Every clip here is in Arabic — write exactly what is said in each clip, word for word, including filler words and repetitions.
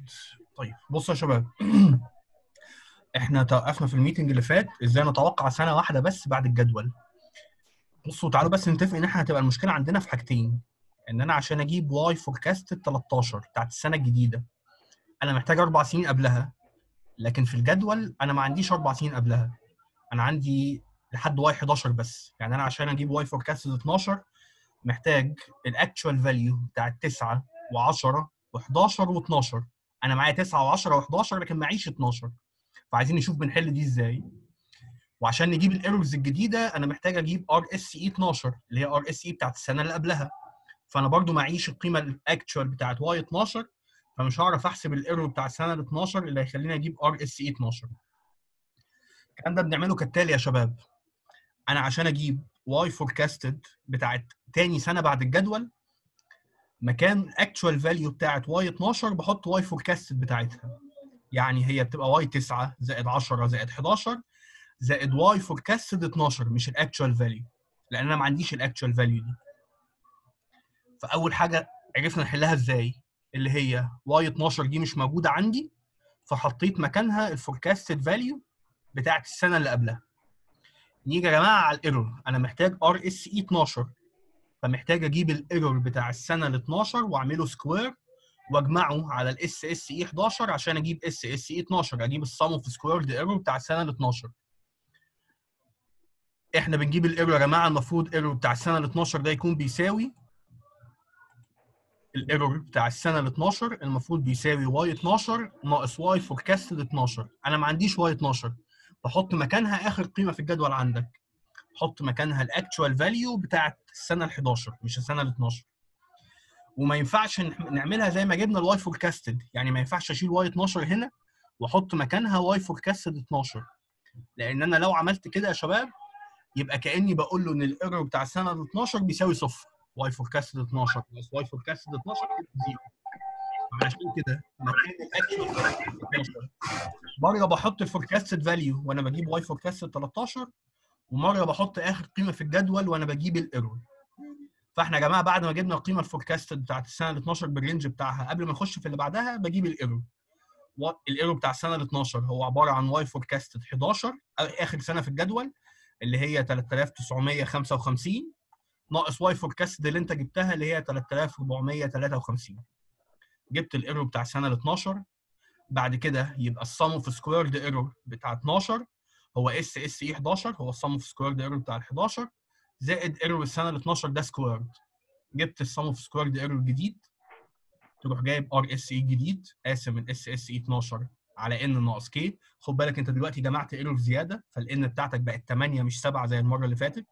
جديد. طيب بصوا يا شباب، احنا توقفنا في الميتنج اللي فات ازاي نتوقع سنه واحده بس بعد الجدول. بصوا تعالوا بس نتفق ان احنا هتبقى المشكله عندنا في حاجتين. ان انا عشان اجيب واي فوركاست تلتاشر بتاعت السنه الجديده انا محتاج اربع سنين قبلها، لكن في الجدول انا ما عنديش اربع سنين قبلها، انا عندي لحد واي حداشر بس. يعني انا عشان اجيب واي فوركاست اتناشر محتاج الاكتشوال فاليو بتاعت تسعة و10 و11 و12. انا معايا تسعة و10 و11 لكن معيش اتناشر، فعايزين نشوف بنحل دي ازاي. وعشان نجيب الايرورز الجديده انا محتاج اجيب ار اس اي اتناشر اللي هي ار اس اي بتاعت السنه اللي قبلها، فانا برضو معيش القيمه الاكتشوال بتاعت واي اتناشر، فمش هعرف احسب الايرور بتاع السنه ال اتناشر اللي هيخليني اجيب ار اس اي اتناشر. الكلام ده بنعمله كالتالي يا شباب. انا عشان اجيب واي فوركاستد بتاعت تاني سنه بعد الجدول، مكان الاكتشوال فاليو بتاعت واي اتناشر بحط واي فوركاستد بتاعتها، يعني هي بتبقى واي تسعة زائد عشرة زائد حداشر زائد واي فوركاستد اتناشر، مش الاكتشوال فاليو، لان انا ما عنديش الاكتشوال فاليو دي. فاول حاجه عرفنا نحلها ازاي، اللي هي واي اتناشر دي مش موجوده عندي، فحطيت مكانها الفوركاستد فاليو بتاعت السنه اللي قبلها. نيجي يا جماعه على الايرور، انا محتاج ار اس اي اتناشر، فمحتاج اجيب الايرور بتاع السنه ال اتناشر واعمله سكوير واجمعه على الاس اس اي حداشر عشان اجيب اس اس اي اتناشر، اجيب السم اوف سكويرد ايرور بتاع السنه ال اتناشر. احنا بنجيب الايرور يا جماعه، المفروض ايرور بتاع السنه ال اتناشر ده يكون بيساوي الايرور بتاع السنه ال اتناشر، المفروض بيساوي واي اتناشر ناقص واي فوركاستد اتناشر. انا ما عنديش واي اتناشر، بحط مكانها اخر قيمه في الجدول عندك، حط مكانها الاكتشوال فاليو بتاعت السنه ال حداشر مش السنه ال اتناشر. وما ينفعش نعملها زي ما جبنا الواي فوركاستد، يعني ما ينفعش اشيل واي اتناشر هنا واحط مكانها واي فوركاستد اتناشر، لان انا لو عملت كده يا شباب يبقى كاني بقول له ان الايرور بتاع السنه ال اتناشر بيساوي صفر، واي فوركاستد اتناشر بلس واي فوركاستد اتناشر زيرو. عشان كده مكان الاكشوال اتناشر مره بحط الفوركاستد فاليو وانا بجيب واي فوركاستد تلتاشر، ومره بحط اخر قيمه في الجدول وانا بجيب الايرور. فاحنا يا جماعه بعد ما جبنا القيمه الفوركاستد بتاعت السنه ال اتناشر بالرينج بتاعها، قبل ما نخش في اللي بعدها بجيب الايرور. الايرور بتاع السنه ال اتناشر هو عباره عن واي فوركاستد حداشر اخر سنه في الجدول اللي هي تلاتة آلاف وتسعمية وخمسة وخمسين ناقص واي فوركاستد اللي انت جبتها اللي هي تلاتة آلاف واربعمية وتلاتة وخمسين. جبت الايرور بتاع السنه ال اتناشر، بعد كده يبقى السم اوف سكويرد ايرور بتاع اتناشر هو اس اس اي حداشر، هو السم اوف سكويرد ايرور بتاع ال حداشر زائد ايرور السنه ال اتناشر ده سكويرد. جبت السم اوف سكويرد ايرور الجديد، تروح جايب ار اس اي جديد قاسم الاس اس اي اتناشر على ان ناقص كي. خد بالك انت دلوقتي جمعت ايرور زياده، فالان بتاعتك بقت تمانية مش سبعة زي المره اللي فاتت،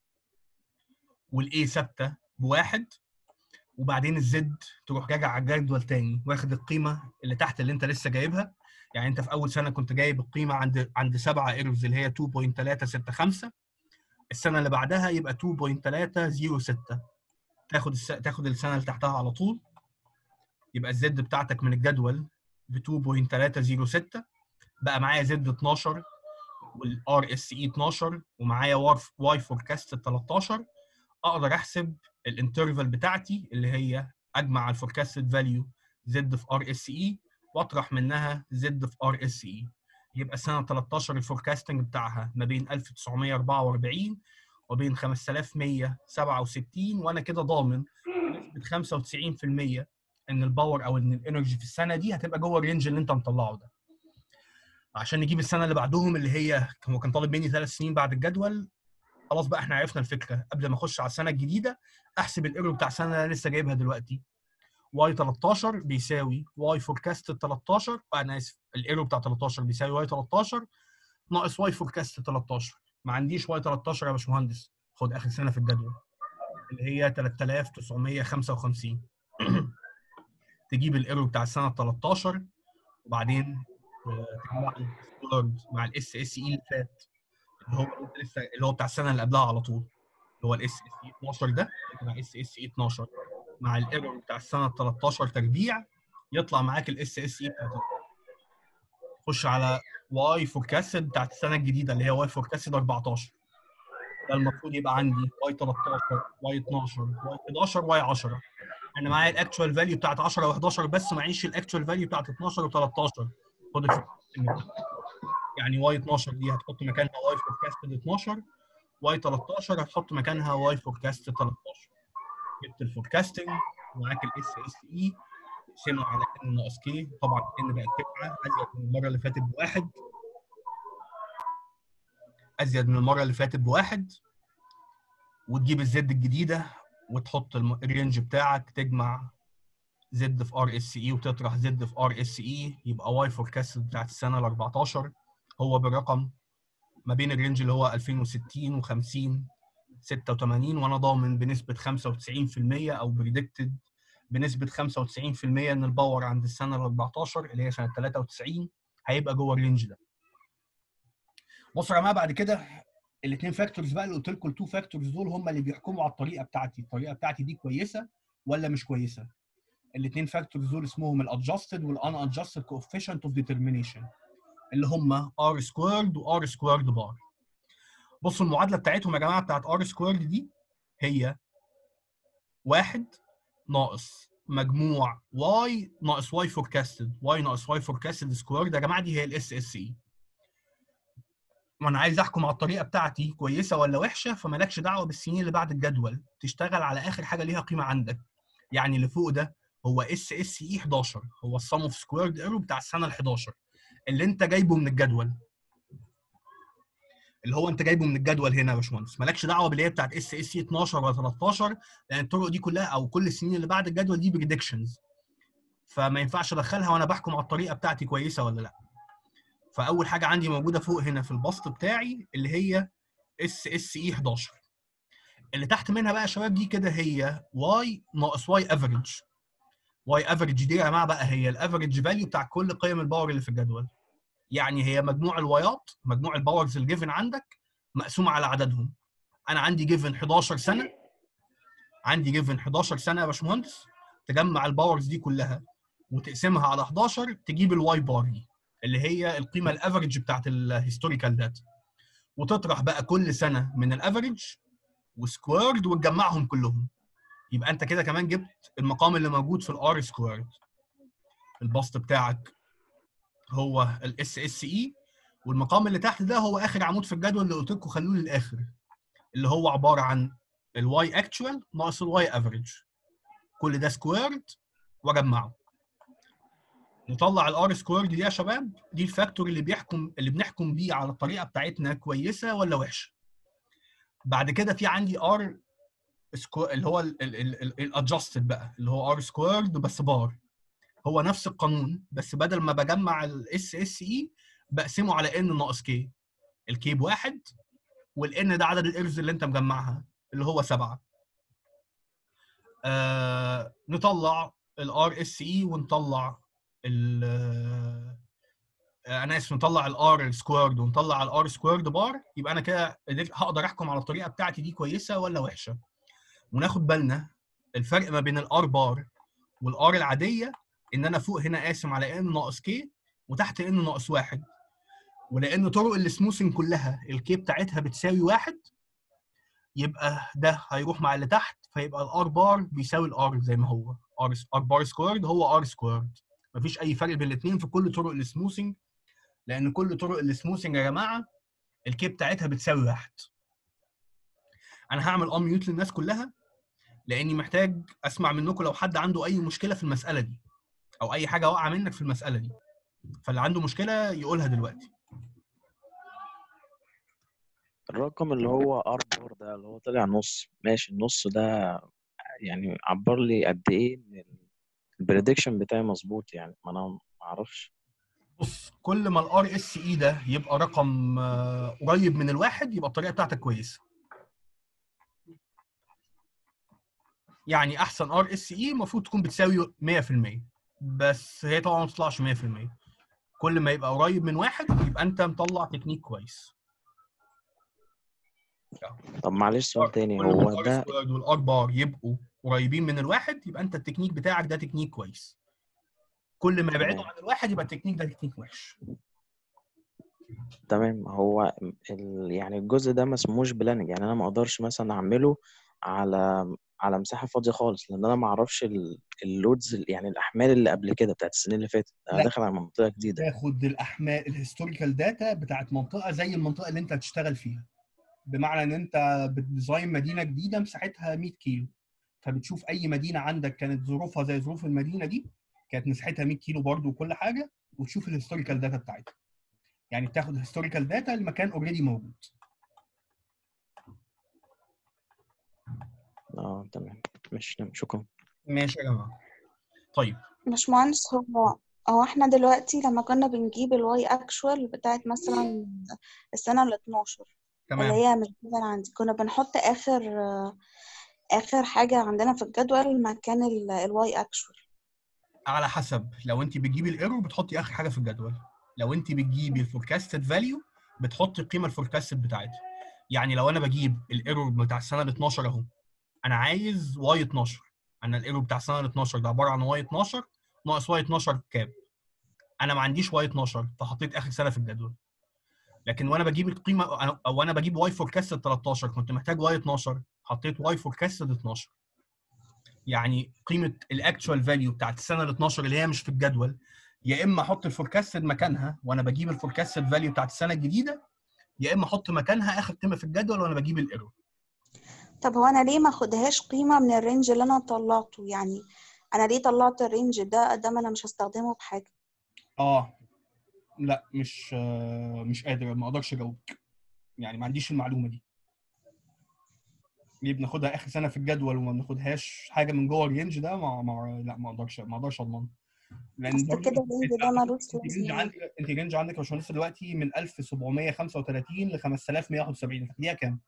والاي ثابته بواحد. وبعدين الزد تروح راجع على الجدول تاني واخد القيمه اللي تحت اللي انت لسه جايبها. يعني انت في اول سنه كنت جايب القيمه عند عند سبعة ايرورز اللي هي اتنين فاصلة تلاتة ستة خمسة، السنه اللي بعدها يبقى اتنين فاصلة تلاتة صفر ستة، تاخد الس... تاخد السنه اللي تحتها على طول، يبقى الزد بتاعتك من الجدول ب اتنين فاصلة تلاتة صفر ستة. بقى معايا زد اتناشر والار اس اي اتناشر ومعايا واي فوركاست تلتاشر. اقدر احسب الانترفال بتاعتي اللي هي اجمع الفوركاستد فاليو زد في ار اس اي واطرح منها زد في ار اس اي. يبقى السنه تلتاشر الفوركاستنج بتاعها ما بين الف وتسعمية واربعة واربعين وبين خمسة آلاف ومية وسبعة وستين، وانا كده ضامن بنسبه خمسة وتسعين في المية ان الباور او ان الانرجي في السنه دي هتبقى جوه الرينج اللي انت مطلعه ده. عشان نجيب السنه اللي بعدهم اللي هي هو كان طالب مني ثلاث سنين بعد الجدول، خلاص بقى احنا عرفنا الفكره. قبل ما اخش على السنه الجديده احسب الايرور بتاع السنه اللي انا لسه جايبها دلوقتي. واي تلتاشر بيساوي واي فوركاست تلتاشر، انا اسف الايرور بتاع تلتاشر بيساوي واي تلتاشر ناقص واي فوركاست تلتاشر. ما عنديش واي تلتاشر يا باشمهندس، خد اخر سنه في الجدول اللي هي تلاتة آلاف وتسعمية وخمسة وخمسين. تجيب الايرور بتاع السنه تلتاشر وبعدين تجمع السكويرد مع الاس اس اي اللي فات اللي هو انت لسه اللي هو بتاع السنه اللي قبلها على طول، اللي هو الاس اس اي اتناشر ده مع اس اس اي اتناشر مع الايرور بتاع السنه تلتاشر تربيع، يطلع معاك الاس اس اي بتاعتك. خش على واي فوركاستد بتاعت السنه الجديده اللي هي واي فوركاستد اربعتاشر. ده المفروض يبقى عندي واي تلتاشر واي اتناشر واي حداشر واي عشرة. انا معايا الاكتشوال فاليو بتاعت عشرة و11 بس، معيش الاكتشوال فاليو بتاعت اتناشر و13. خد الفوركاستنج. يعني واي اتناشر دي هتحط مكانها واي فوركاستد اتناشر، واي تلتاشر هتحط مكانها واي فوركاستد تلتاشر. جبت الفوركاستنج ومعاك الاس اس اي، تقسمه على ان ناقص كي، طبعا ان بقت تسعه ازيد من المره اللي فاتت بواحد، ازيد من المره اللي فاتت بواحد، وتجيب الزد الجديده وتحط الرينج بتاعك، تجمع زد في ار اس اي وتطرح زد في ار اس اي، يبقى واي فوركاست بتاعت السنه ال اربعتاشر هو بالرقم ما بين الرينج اللي هو ألفين وستين و50 ستة وتمانين، وانا ضامن بنسبه خمسة وتسعين في المية او بريدكتد بنسبه خمسة وتسعين في المية ان الباور عند السنه ال اربعتاشر اللي هي سنه تلاتة وتسعين هيبقى جوه الرينج ده. بصوا يا جماعه بعد كده الاثنين فاكتورز بقى اللي قلت لكم، التو فاكتورز دول هم اللي بيحكموا على الطريقه بتاعتي، الطريقه بتاعتي دي كويسه ولا مش كويسه. الاثنين فاكتورز دول اسمهم الادجستد والان ادجستد كوفيشنت اوف ديترمينيشن، اللي هم ار سكويرد وار سكويرد بار. بصوا المعادله بتاعتهم يا جماعه بتاعت ار سكويرد دي هي واحد ناقص مجموع واي ناقص واي فوركاستد، واي ناقص واي فوركاستد سكويرد يا جماعه، دي هي الاس اس اي. وانا عايز احكم على الطريقه بتاعتي كويسه ولا وحشه، فمالكش دعوه بالسنين اللي بعد الجدول، تشتغل على اخر حاجه ليها قيمه عندك. يعني اللي فوق ده هو اس اس اي حداشر، هو السم اوف سكويرد ايرور بتاع السنه ال حداشر اللي انت جايبه من الجدول، اللي هو انت جايبه من الجدول هنا يا باشمهندس. مالكش دعوه باللي هي بتاعت اس اس اي اتناشر ولا تلتاشر، لان الطرق دي كلها او كل السنين اللي بعد الجدول دي بريدكشنز، فما ينفعش ادخلها وانا بحكم على الطريقه بتاعتي كويسه ولا لا. فاول حاجه عندي موجوده فوق هنا في البسط بتاعي اللي هي اس اس اي حداشر. اللي تحت منها بقى يا شباب دي كده هي واي ناقص واي افريج. واي افريج دي يا جماعه بقى هي الافريج فاليو بتاع كل قيم الباور اللي في الجدول. يعني هي مجموع الوايات، مجموع الباورز الجيفن عندك مقسوم على عددهم. انا عندي جيفن حداشر سنه، عندي جيفن حداشر سنه يا باشمهندس، تجمع الباورز دي كلها وتقسمها على حداشر تجيب الواي بار دي اللي هي القيمه الافريج بتاعت الهيستوريكال داتا، وتطرح بقى كل سنه من الافريج وسكويرد وتجمعهم كلهم. يبقى انت كده كمان جبت المقام اللي موجود في الار سكويرد. البسط بتاعك هو الاس اس اي، والمقام اللي تحت ده هو اخر عمود في الجدول اللي قلت لكم خلوه للاخر، اللي هو عباره عن الواي اكتوال ناقص الواي افريج، كل ده سكويرد واجمعه. نطلع الار سكويرد دي يا شباب، دي الفاكتور اللي بيحكم اللي بنحكم بيه على الطريقه بتاعتنا كويسه ولا وحشه. بعد كده في عندي ار سكو اللي هو الادجستد بقى اللي هو ار سكويرد بس بار، هو نفس القانون بس بدل ما بجمع الاس اس اي بقسمه على ان ناقص كي، الكي بواحد والان ده عدد الايرز اللي انت مجمعها اللي هو سبعه. آه نطلع الار اس اي ونطلع ال انا اسف نطلع الار سكويرد ونطلع الار سكويرد بار، يبقى انا كده هقدر احكم على الطريقه بتاعتي دي كويسه ولا وحشه. وناخد بالنا الفرق ما بين الار بار والار العاديه، ان انا فوق هنا قاسم على ان ناقص كي وتحت ان ناقص واحد، ولان طرق السموثنج كلها الكي بتاعتها بتساوي واحد، يبقى ده هيروح مع اللي تحت، فيبقى الار بار بيساوي الار زي ما هو، ار ار بار سكويرد هو ار سكويرد. مفيش اي فرق بين الاثنين في كل طرق السموثنج، لان كل طرق السموثنج يا جماعه الكي بتاعتها بتساوي واحد. انا هعمل ان ميوت للناس كلها لاني محتاج اسمع منكم لو حد عنده اي مشكله في المساله دي او اي حاجه واقعه منك في المساله دي، فاللي عنده مشكله يقولها دلوقتي. الرقم اللي هو ار بار ده اللي هو طلع نص، ماشي النص ده يعني عبر لي قد ايه ان البريدكشن بتاعي مظبوط؟ يعني ما انا ما اعرفش. بص، كل ما الار اس اي ده يبقى رقم آه، قريب من الواحد يبقى الطريقه بتاعتك كويسه. يعني احسن ار اس اي المفروض تكون بتساوي مية في المية، بس هي طبعا ما بتطلعش مية في المية. كل ما يبقى قريب من واحد يبقى انت مطلع تكنيك كويس. طب معلش سؤال تاني، كل ما هو الار ده سكويرد والار بار يبقوا قريبين من الواحد يبقى انت التكنيك بتاعك ده تكنيك كويس. كل ما يبعدوا تمام عن الواحد يبقى التكنيك ده تكنيك وحش. تمام هو ال... يعني الجزء ده ما اسموش بلاننج، يعني انا ما اقدرش مثلا اعمله على على مساحه فاضيه خالص، لان انا ما اعرفش اللودز يعني الاحمال اللي قبل كده بتاعت السنين اللي فاتت، انا لا، داخل على منطقه جديده. تاخد الاحمال الهيستوريكال داتا بتاعت منطقه زي المنطقه اللي انت هتشتغل فيها، بمعنى ان انت بتديزاين مدينه جديده مساحتها مية كيلو، فبتشوف اي مدينه عندك كانت ظروفها زي ظروف المدينه دي، كانت مساحتها مية كيلو برضو وكل حاجه، وتشوف الهيستوريكال داتا بتاعتها. يعني بتاخد الهيستوريكال داتا المكان اوريدي موجود. اه تمام، ماشي تمام، شكرا. ماشي يا جماعه. طيب باشمهندس، هو هو احنا دلوقتي لما كنا بنجيب الواي اكشوال بتاعت مثلا السنة ال اتناشر اللي تمام. هي مش مثلا عندي، كنا بنحط اخر اخر حاجة عندنا في الجدول مكان الواي اكشوال. على حسب، لو انت بتجيبي الايرور بتحطي اخر حاجه في الجدول، لو انت بتجيبي الفوركاستد فاليو بتحطي القيمه الفوركاستد بتاعتها. يعني لو انا بجيب الايرور بتاع السنه ال اتناشر اهو، انا عايز واي اتناشر، انا الايرور بتاع السنه ال اتناشر ده عباره عن واي اتناشر ناقص واي اتناشر كام، انا ما عنديش واي اتناشر فحطيت اخر سنه في الجدول. لكن وانا بجيب القيمه او انا بجيب واي فوركاستد تلتاشر كنت محتاج واي اتناشر، حطيت واي فوركاستد اتناشر. يعني قيمه الاكتشوال فاليو بتاعت السنه ال اتناشر اللي هي مش في الجدول، يا اما احط الفوركاستد مكانها وانا بجيب الفوركاستد فاليو بتاعت السنه الجديده، يا اما احط مكانها اخر قيمه في الجدول وانا بجيب الايرور. طب هو انا ليه ما اخدهاش قيمة من الرينج اللي انا طلعته؟ يعني انا ليه طلعت الرينج ده ده ما انا مش هستخدمه بحاجة؟ اه لا، مش آه مش قادر، ما اقدرش اجاوبك، يعني ما عنديش المعلومه دي. ليه بناخدها اخر سنه في الجدول وما بناخدهاش حاجه من جوه الرينج ده؟ ما, ما لا ما اقدرش ما اقدرش اضمن، لان اصل برضه كده انت الرينج انت ده ملوش انت رينج لازمة. عندك انت رينج عندك يا باشمهندس دلوقتي من الف وسبعمية وخمسة وتلاتين ل خمسة آلاف ومية وواحد وسبعين، دقيقه كام؟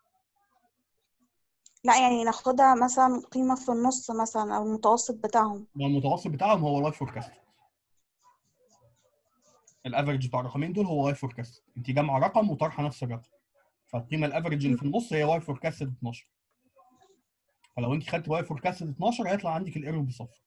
لا يعني ناخدها مثلا قيمة في النص مثلا او المتوسط بتاعهم. ما المتوسط بتاعهم هو لايف فوركاست، الافرج بتاع الرقمين دول هو لايف فوركاست، انت جامعه رقم وطرحه نفس الرقم، فالقيمه الافرج اللي في النص هي واي فوركاست اتناشر. فلو انت خدت واي فوركاست اتناشر هيطلع عندك الايرور بصفر.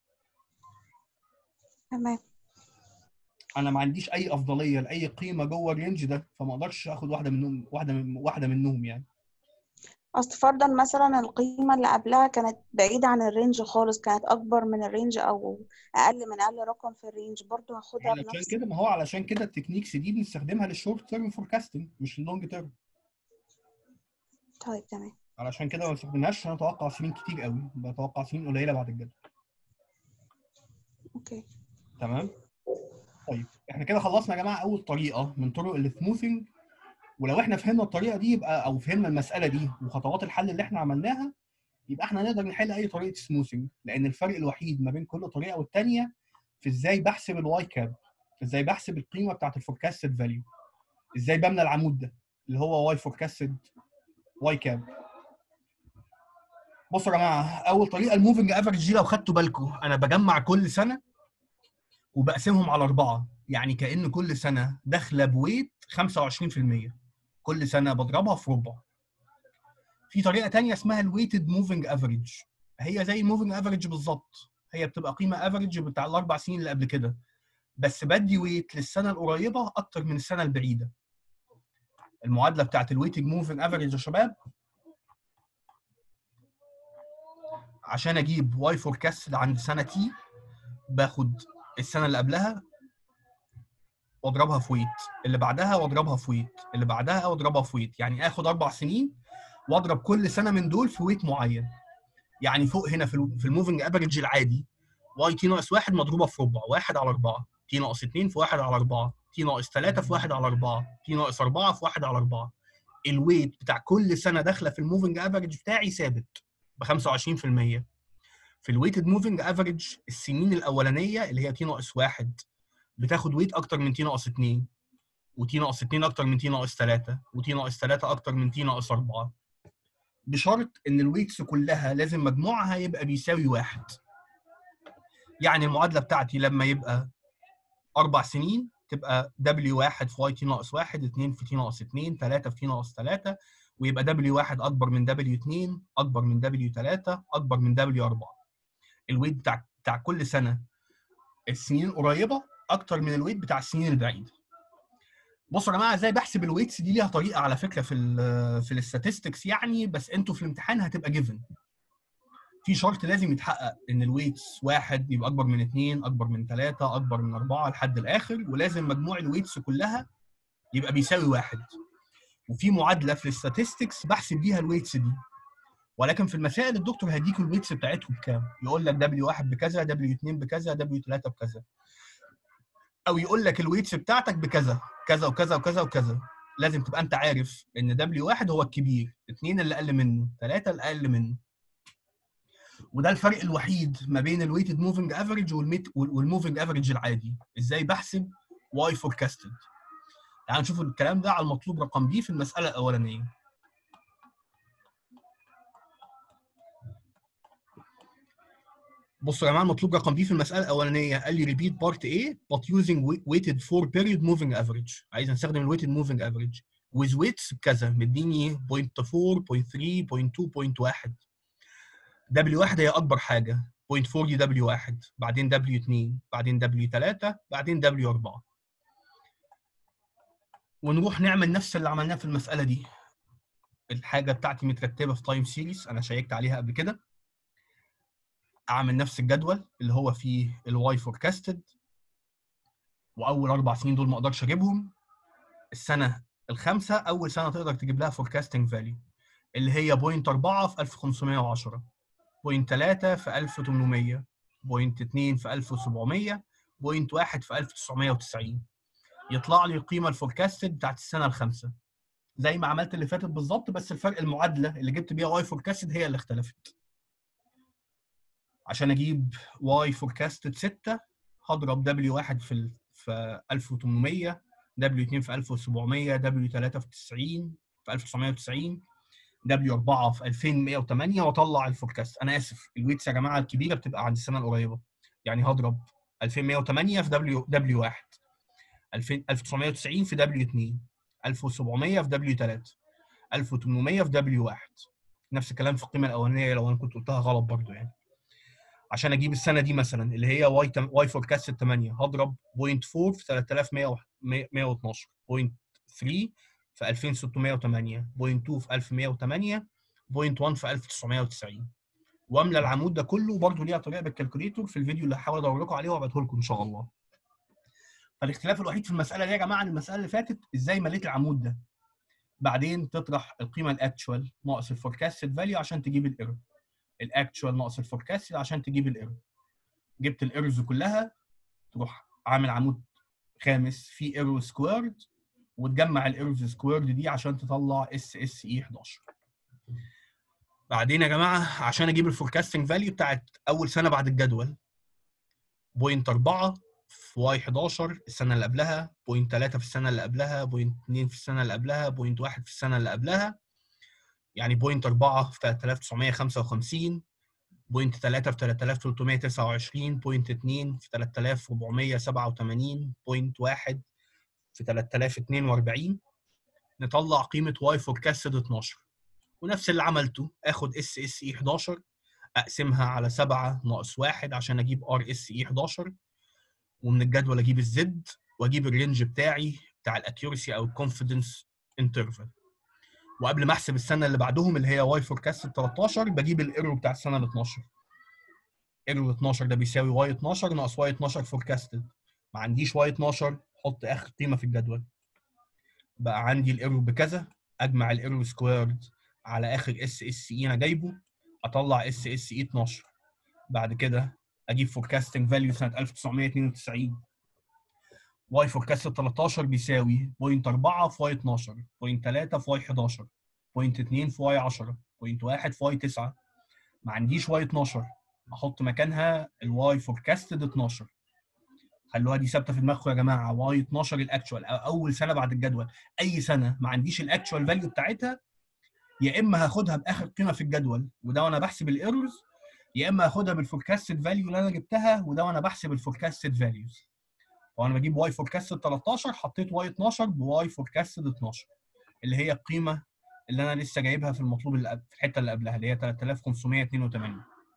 تمام. انا ما عنديش اي افضليه لاي قيمه جوه الرينج ده، فما اقدرش اخد واحده منهم واحده من واحده منهم يعني. اصل فرضا مثلا القيمة اللي قبلها كانت بعيدة عن الرينج خالص، كانت اكبر من الرينج او اقل من اقل رقم في الرينج، برضو هاخدها علشان بنفس. كده ما هو علشان كده التكنيكس دي بنستخدمها للشورت تيرم فوركاستنج مش اللونج تيرم. طيب تمام. علشان كده ما بنستخدمهاش عشان اتوقع سنين كتير قوي، بتوقع سنين قليله بعد الجد. اوكي. تمام. طيب احنا كده خلصنا يا جماعه اول طريقه من طرق السموثنج، ولو احنا فهمنا الطريقه دي يبقى او فهمنا المساله دي وخطوات الحل اللي احنا عملناها، يبقى احنا نقدر نحل اي طريقه سموثنج، لان الفرق الوحيد ما بين كل طريقه والثانيه في ازاي بحسب الواي كاب، ازاي بحسب القيمه بتاعت الفوركاستد فاليو، ازاي بملى العمود ده اللي هو واي فوركاستد واي كاب. بصوا يا جماعه، اول طريقه الموفنج افريج دي لو خدتوا بالكم انا بجمع كل سنه وبقسمهم على اربعه، يعني كأن كل سنه داخله بويت خمسة وعشرين في المية، كل سنه بضربها في ربع. في طريقه ثانيه اسمها الويتد موفنج افريج، هي زي الموفنج افريج بالظبط، هي بتبقى قيمه افريج بتاع الاربع سنين اللي قبل كده، بس بدي ويت للسنه القريبه اكتر من السنه البعيده. المعادله بتاعت الويتد موفنج افريج يا شباب، عشان اجيب واي فوركاست عند سنه تي باخد السنه اللي قبلها واضربها في ويت، اللي بعدها واضربها في ويت، اللي بعدها واضربها في ويت، يعني اخد اربع سنين واضرب كل سنه من دول في ويت معين. يعني فوق هنا في الموفنج افريج العادي واي تي ناقص واحد مضروبه في ربع، واحد على اربعه، تي ناقص اتنين في واحد على اربعه، تي ناقص تلاته في واحد على اربعه، تي ناقص اربعه في واحد على اربعه. الويت بتاع كل سنه داخله في الموفنج افريج بتاعي ثابت ب خمسة وعشرين في المية. في الويتد موفنج افريج السنين الاولانيه اللي هي تي ناقص واحد بتاخد ويت اكتر من تي ناقص اتنين، وتي ناقص اتنين اكتر من تي ناقص تلاته، وتي ناقص تلاته اكتر من تي ناقص اربعه، بشرط ان الويتس كلها لازم مجموعها يبقى بيساوي واحد. يعني المعادله بتاعتي لما يبقى اربع سنين تبقى دبليو واحد في واي تي ناقص واحد، اتنين في تي ناقص اتنين، تلاته في تي ناقص تلاته، ويبقى دبليو واحد اكبر من دبليو اتنين اكبر من دبليو تلاته اكبر من دبليو اربعه. الويت بتاع بتاع كل سنه السنين القريبه اكتر من الويت بتاع السنين البعيده. بصوا يا جماعه ازاي بحسب الويتس دي، ليها طريقه على فكره في ال في الاستاتستكس يعني، بس انتوا في الامتحان هتبقى جيفن. في شرط لازم يتحقق ان الويتس واحد يبقى اكبر من اثنين، اكبر من ثلاثة، اكبر من أربعة لحد الاخر، ولازم مجموع الويتس كلها يبقى بيساوي واحد. وفي معادله في الستاتستكس بحسب بيها الويتس دي، ولكن في المسائل الدكتور هيديكوا الويتس بتاعتهم بكام، يقول لك دبليو واحد بكذا، دبليو اتنين بكذا، دبليو تلاتة بكذا، او يقول لك الويتس بتاعتك بكذا كذا وكذا وكذا وكذا. لازم تبقى انت عارف ان دبليو واحد هو الكبير، اتنين اللي اقل منه، تلاتة اللي اقل منه. وده الفرق الوحيد ما بين الويتد موفينج افريج والموفينج افريج العادي. ازاي بحسب واي فوركاستد؟ تعالوا نشوف الكلام ده على المطلوب رقم بي في المساله الاولانيه. بصوا يا جماعه، المطلوب رقم بي في المساله الاولانيه قال لي repeat part A but using weighted four period moving average. عايز نستخدم الويتد موفينج افريج with weights بكذا، مديني صفر فاصلة أربعة صفر ثلاثة صفر اتنين صفر واحد. دبليو واحد هي اكبر حاجه، صفر فاصلة أربعة دي دبليو واحد، بعدين دبليو اتنين، بعدين دبليو تلاتة، بعدين دبليو أربعة. ونروح نعمل نفس اللي عملناه في المساله دي. الحاجه بتاعتي مترتبه في تايم سيريز، انا شيكت عليها قبل كده. اعمل نفس الجدول اللي هو فيه الواي فوركاستد، واول اربع سنين دول ما اقدرش اجيبهم. السنه الخامسه اول سنه تقدر تجيب لها فوركاستنج فاليو، اللي هي صفر فاصلة أربعة في ألف وخمسمية وعشرة، صفر فاصلة تلاتة في ألف وتمنمية، صفر فاصلة اتنين في ألف وسبعمية، صفر فاصلة واحد في ألف وتسعمية وتسعين. يطلع لي القيمه الفوركاستد بتاعت السنه الخامسه زي ما عملت اللي فاتت بالظبط، بس الفرق المعادله اللي جبت بيها واي فوركاستد هي اللي اختلفت. عشان اجيب واي فوركاستد ستة هضرب دبليو واحد في في ألف وتمنمية، دبليو اتنين في ألف وسبعمية، دبليو تلاتة في تسعين في ألف وتسعمية وتسعين، دبليو أربعة في ألفين ومية وتمانية، واطلع الفوركاست. انا اسف، الويتس يا جماعه الكبيره بتبقى عند السنه القريبه، يعني هضرب ألفين ومية وتمانية في دبليو دبليو واحد، ألف وتسعمية وتسعين في دبليو اتنين، ألف وسبعمية في دبليو تلاتة، ألف وتمنمية في دبليو واحد. نفس الكلام في القيمه الاولانيه لو انا كنت قلتها غلط برضو يعني. عشان اجيب السنه دي مثلا اللي هي واي تم... واي فوركاست تمانية هضرب صفر فاصلة أربعة في تلاتة آلاف ومية واتناشر، صفر فاصلة تلاتة في ألفين وستمية وتمانية، صفر فاصلة اتنين في ألف ومية وتمانية، صفر فاصلة واحد في ألف وتسعمية وتسعين. واملى العمود ده كله، برضه ليها طريقه بالكالكوليتور في الفيديو اللي هحاول ادور لكم عليه وابعته لكم ان شاء الله. فالاختلاف الوحيد في المساله دي يا جماعه عن المساله اللي فاتت ازاي مليت العمود ده. بعدين تطرح القيمه الاكتشوال ناقص الفوركاستد فاليو عشان تجيب الايرور، الاكتشوال ناقص الفوركاستد عشان تجيب الايرور. جبت الايرورز كلها، تروح عامل عمود خامس فيه ايرور سكويرد، وتجمع الايرورز سكويرد دي عشان تطلع اس اس اي حداشر. بعدين يا جماعه عشان اجيب الفوركاستنج فاليو بتاعت اول سنه بعد الجدول، صفر فاصلة أربعة في واي حداشر السنه اللي قبلها، صفر فاصلة تلاتة في السنه اللي قبلها، صفر فاصلة اتنين في السنه اللي قبلها، صفر فاصلة واحد في السنه اللي قبلها، يعني صفر فاصلة أربعة في تلاتة آلاف وتسعمية وخمسة وخمسين، صفر فاصلة تلاتة في تلاتة آلاف وتلتمية وتسعة وعشرين، صفر فاصلة اتنين في تلاتة آلاف وأربعمية وسبعة وتمانين، صفر فاصلة واحد في تلاتة آلاف واتنين وأربعين. نطلع قيمه واي فوركاستد اتناشر. ونفس اللي عملته، اخد اس اس اي حداشر اقسمها على سبعة ناقص واحد عشان اجيب ار اس اي حداشر، ومن الجدول اجيب الزد واجيب الرينج بتاعي بتاع الاكيورسي او الكونفيدنس انترفال. وقبل ما احسب السنه اللي بعدهم اللي هي واي فوركاستد تلتاشر بجيب الايرور بتاع السنه ال اتناشر. ايرور اتناشر ده بيساوي واي اتناشر ناقص واي اتناشر فوركاستد. ما عنديش واي اتناشر، حط اخر قيمه في الجدول. بقى عندي الايرور بكذا، اجمع الايرور سكويرد على اخر اس اس اي انا جايبه، اطلع اس اس اي اتناشر. بعد كده اجيب فوركاستنج فاليو سنه ألف وتسعمية اتنين وتسعين. واي فوركاستد تلتاشر بيساوي صفر فاصلة أربعة في واي اتناشر، صفر فاصلة تلاتة في واي حداشر، صفر فاصلة اتنين في واي عشرة، صفر فاصلة واحد في واي تسعة. ما عنديش واي اتناشر، احط مكانها الواي فوركاستد اتناشر. خلوها دي ثابته في دماغكم يا جماعه، واي اتناشر الاكتشوال اول سنه بعد الجدول. اي سنه ما عنديش الاكتشوال فاليو بتاعتها، يا اما هاخدها باخر قيمه في الجدول وده وانا بحسب الايرورز، يا اما هاخدها بالفوركاستد فاليو اللي انا جبتها وده وانا بحسب الفوركاستد فاليوز. فانا بجيب واي فوركاستد تلتاشر، حطيت واي اتناشر بواي فوركاستد اتناشر اللي هي القيمه اللي انا لسه جايبها في المطلوب اللي في الحته اللي قبلها اللي هي تلاتة آلاف وخمسمية واتنين وتمانين.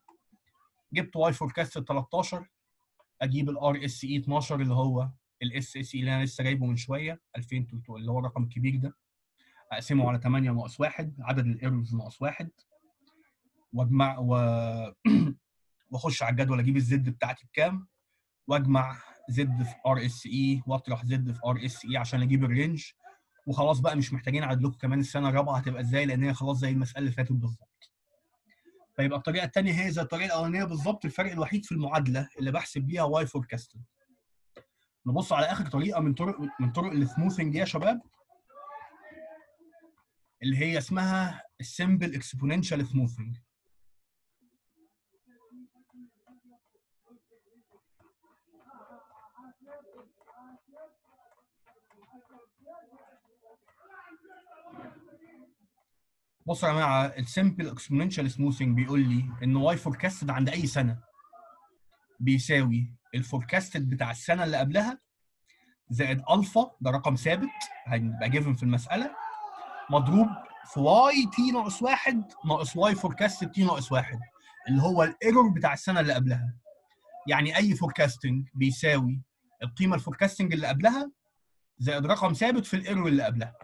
جبت واي فوركاستد تلتاشر، اجيب الار اس اي اتناشر اللي هو الاس اس اي اللي انا لسه جايبه من شويه ألفين وتلتمية اللي هو الرقم الكبير ده، اقسمه على تمانية ناقص واحد، عدد الايرورز ناقص واحد، واجمع و... واخش على الجدول اجيب الزد بتاعتي بكام، واجمع زد في ار اس اي واطرح زد في ار اس اي عشان اجيب الرينج. وخلاص بقى مش محتاجين اعد لكم كمان السنه الرابعه هتبقى ازاي، لان هي خلاص زي المساله اللي فاتت بالظبط. فيبقى الطريقه الثانيه هي زي الطريقه الاولانيه بالظبط، الفرق الوحيد في المعادله اللي بحسب بيها واي فوركاستد. نبص على اخر طريقه من طرق من طرق السموثنج يا شباب، اللي هي اسمها السمبل اكسبوننشال سموثنج. بصوا يا جماعه، السمبل اكسبوننشال سموثنج بيقول لي ان واي فوركاستد عند اي سنه بيساوي الفوركاستد بتاع السنه اللي قبلها زائد الفا، ده رقم ثابت هيبقى جيفن في المساله، مضروب في واي تي ناقص واحد ناقص واي فوركاستد تي ناقص واحد، اللي هو الايرور بتاع السنه اللي قبلها. يعني اي فوركاستنج بيساوي القيمه الفوركاستنج اللي قبلها زائد رقم ثابت في الايرور اللي قبلها.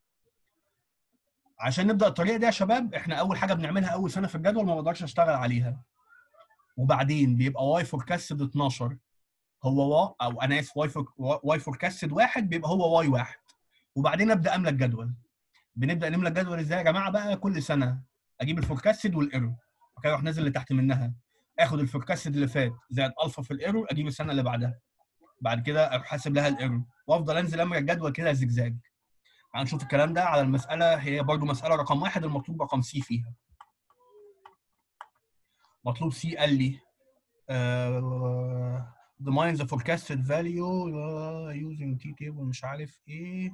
عشان نبدا الطريقه دي يا شباب، احنا اول حاجه بنعملها اول سنه في الجدول ما بقدرش اشتغل عليها، وبعدين بيبقى واي فوركاستد اتناشر هو وا او انا اسف واي فور واي فوركاستد واحد بيبقى هو واي واحد، وبعدين ابدا املى الجدول. بنبدا نملى الجدول ازاي يا جماعه بقى؟ كل سنه اجيب الفوركاستد والايرور، وكده اروح نازل اللي تحت منها اخد الفوركاستد اللي فات زائد الفا في الايرور، اجيب السنه اللي بعدها، بعد كده اروح حاسب لها الايرور، وافضل انزل املى الجدول كده زجزاج. هنشوف الكلام ده على المساله، هي برضو مساله رقم واحد المطلوب رقم سي فيها. مطلوب سي قال لي uh, determine the forecasted value uh, using T table مش عارف ايه.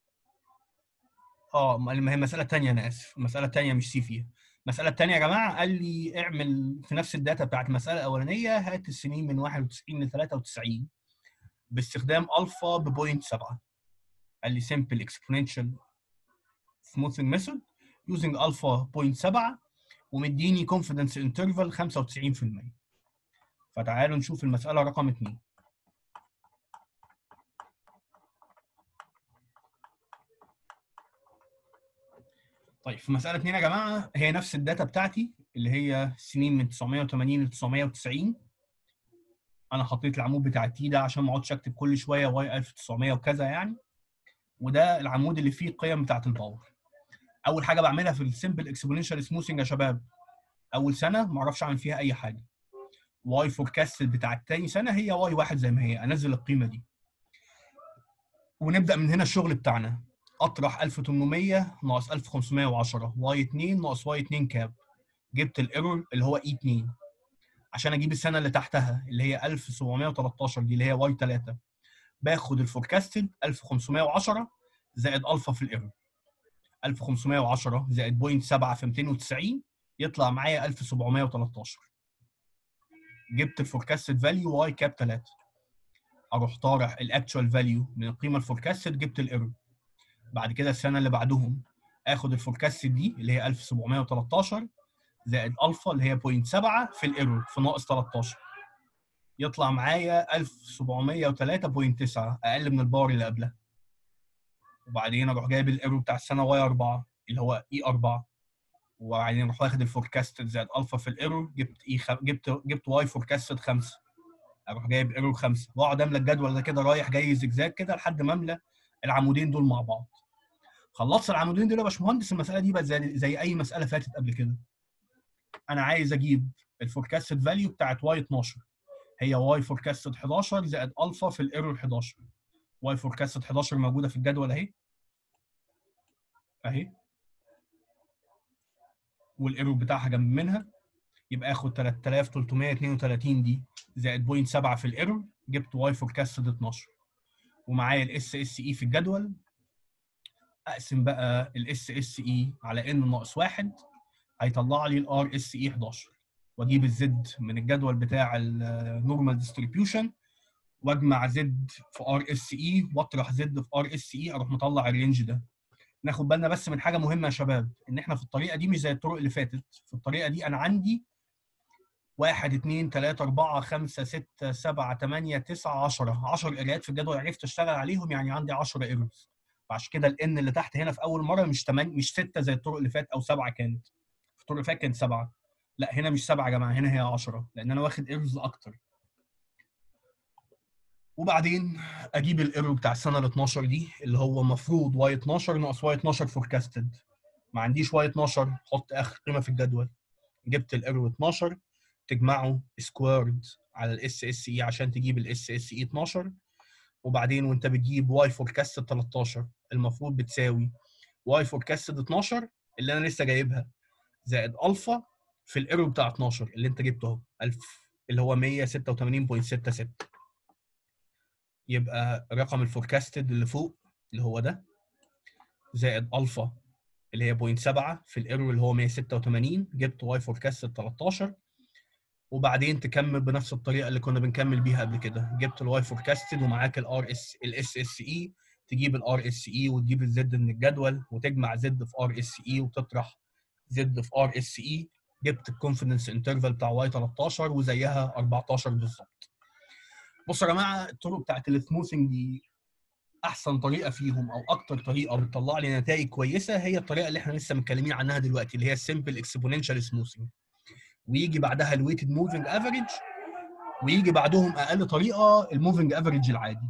اه ما هي المساله الثانيه، انا اسف، المساله الثانيه مش سي فيها. المساله الثانيه يا جماعه قال لي اعمل في نفس الداتا بتاعت المساله الاولانيه، هات السنين من واحد وتسعين ل ثلاثة وتسعين باستخدام الفا ب صفر فاصلة سبعة. قال لي simple exponential smoothing method using alpha صفر فاصلة سبعة ومديني confidence interval خمسة وتسعين في المية. فتعالوا نشوف المساله رقم اثنين. طيب في مساله اثنين يا جماعه هي نفس الداتا بتاعتي اللي هي سنين من تسعمية وتمانين ل تسعمية وتسعين. انا حطيت العمود بتاع تي ده عشان ما اقعدش اكتب كل شويه واي ألف وتسعمية وكذا يعني، وده العمود اللي فيه القيم بتاعت الباور. اول حاجه بعملها في السمبل اكسبوننشال سموثنج يا شباب، اول سنه ما اعرفش اعمل فيها اي حاجه، واي فوركاست بتاع الثاني سنه هي واي واحد زي ما هي، انزل القيمه دي ونبدا من هنا الشغل بتاعنا. اطرح ألف وتمنمية ناقص ألف وخمسمية وعشرة، واي اتنين ناقص واي اتنين كاب، جبت الايرور اللي هو اي اتنين. عشان اجيب السنه اللي تحتها اللي هي ألف وسبعمية وتلتاشر دي اللي هي واي تلاتة، باخد الفوركاستد ألف وخمسمية وعشرة زائد الفا في الايرور، ألف وخمسمية وعشرة زائد صفر فاصلة سبعة في ميتين وتسعين يطلع معايا ألف وسبعمية وتلتاشر. جبت الفوركاستد فاليو واي كاب تلاتة، اروح طارح الاكتشوال فاليو من القيمه الفوركاستد، جبت الايرور. بعد كده السنه اللي بعدهم اخد الفوركاستد دي اللي هي ألف وسبعمية وتلتاشر زائد الفا اللي هي صفر فاصلة سبعة في الايرور في ناقص تلتاشر، يطلع معايا ألف وسبعمية وتلاتة فاصلة تسعة، اقل من الباور اللي قبلها. وبعدين اروح جايب الايرور بتاع السنه واي أربعة اللي هو اي أربعة، وبعدين اروح واخد الفوركاستد زائد الفا في الايرور، جبت اي خ... جبت جبت واي فوركاستد خمسة، اروح جايب ايرور خمسة، واقعد املى الجدول ده كده رايح جاي زجزاج كده لحد ما املى العمودين دول مع بعض. خلصت العمودين دول يا باشمهندس، المساله دي بقت زي, زي اي مساله فاتت قبل كده. انا عايز اجيب الفوركاستد فاليو بتاعت واي اتناشر، هي واي فوركاستد حداشر زائد الفا في الايرور حداشر. واي فوركاستد حداشر موجوده في الجدول اهي اهي، والايرور بتاعها جنب منها، يبقى اخد تلاتة آلاف وتلتمية واتنين وتلاتين دي زائد صفر فاصلة سبعة في الايرور، جبت واي فوركاستد اتناشر. ومعايا الاس اس اي في الجدول، اقسم بقى الاس اس اي على ان ناقص واحد هيطلع لي الار اس اي حداشر، واجيب الزد من الجدول بتاع النورمال ديستريبيوشن واجمع زد في ار اس اي واطرح زد في ار اس اي، اروح مطلع الرينج ده. ناخد بالنا بس من حاجه مهمه يا شباب، ان احنا في الطريقه دي مش زي الطرق اللي فاتت. في الطريقه دي انا عندي واحد اتنين تلاتة أربعة خمسة ستة سبعة تمانية تسعة عشرة، عشرة قراءات في الجدول عرفت اشتغل عليهم، يعني عندي عشرة ايرورز. فعشان كده الان اللي تحت هنا في اول مره مش تمانية مش ستة زي الطرق اللي فاتت او سبعة، كانت في الطرق اللي فاتت كانت سبعة. لا هنا مش سبعة يا جماعه، هنا هي عشرة لان انا واخد ايرورز اكتر. وبعدين اجيب الايرور بتاع السنه ال اتناشر دي اللي هو المفروض واي اتناشر ناقص واي اتناشر فوركاستد. ما عنديش واي اتناشر، حط اخر قيمه في الجدول. جبت الايرور اتناشر، تجمعه سكويرد على الاس اس اي عشان تجيب الاس اس اي اتناشر. وبعدين وانت بتجيب واي فوركاستد تلتاشر المفروض بتساوي واي فوركاستد اتناشر اللي انا لسه جايبها زائد الفا في الايرور بتاع اتناشر اللي انت جبته اهو ألف اللي هو مية وستة وتمانين فاصلة ستة ستة. يبقى رقم الفوركاستد اللي فوق اللي هو ده زائد الفا اللي هي صفر فاصلة سبعة في الايرور اللي هو مية وستة وتمانين، جبت واي فوركاستد تلتاشر. وبعدين تكمل بنفس الطريقه اللي كنا بنكمل بيها قبل كده، جبت الواي فوركاستد ومعاك الار اس الاس اس اي، تجيب الار اس اي وتجيب الزد من الجدول وتجمع زد في ار اس اي وتطرح زد في ار اس اي، جبت الكونفدنس انترفال بتاع واي تلتاشر وزيها اربعتاشر بالظبط. بصوا يا جماعه الطرق بتاعت السموثنج دي احسن طريقه فيهم او اكتر طريقه بتطلع لي نتائج كويسه هي الطريقه اللي احنا لسه متكلمين عنها دلوقتي اللي هي السمبل اكسبوننشال سموثنج، ويجي بعدها الويتد موفينج افريج، ويجي بعدهم اقل طريقه الموفينج افريج العادي.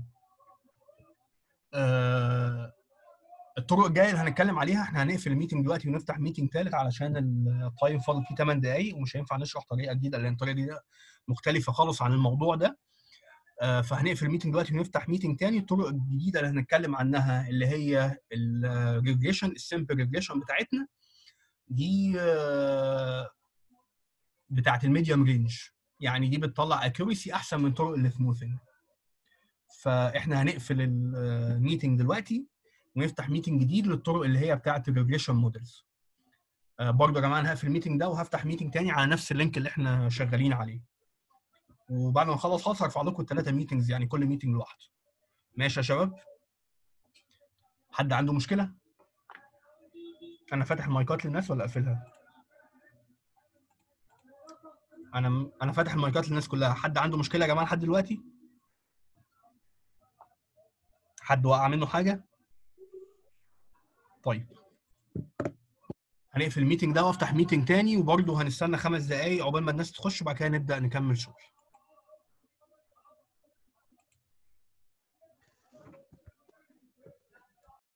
آه الطرق الجايه اللي هنتكلم عليها، احنا هنقفل الميتنج دلوقتي ونفتح ميتنج ثالث علشان التايم فاضل فيه تمن دقائق ومش هينفع نشرح طريقه جديده لان الطريقه دي مختلفه خالص عن الموضوع ده. آه فهنقفل الميتنج دلوقتي ونفتح ميتنج ثاني. الطرق الجديده اللي هنتكلم عنها اللي هي الريجريشن السمبل ريجريشن بتاعتنا دي آه بتاعت الميديوم رينج، يعني دي بتطلع اكيوريسي احسن من طرق السموثنج. فاحنا هنقفل الميتنج دلوقتي ونفتح ميتنج جديد للطرق اللي هي بتاعه الريجريشن مودلز. آه برضه يا جماعه انا هقفل الميتنج ده وهفتح ميتنج تاني على نفس اللينك اللي احنا شغالين عليه. وبعد ما نخلص خلاص هرفع لكم الثلاثه ميتنجز يعني كل ميتنج لوحده. ماشي يا شباب؟ حد عنده مشكله؟ انا فاتح المايكات للناس ولا اقفلها؟ انا انا فاتح المايكات للناس كلها. حد عنده مشكله يا جماعه لحد دلوقتي؟ حد وقع منه حاجه؟ طيب هنقفل الميتنج ده وافتح ميتنج تاني وبرضه هنستنى خمس دقايق عقبال ما الناس تخش وبعد كده نبدا نكمل شغل.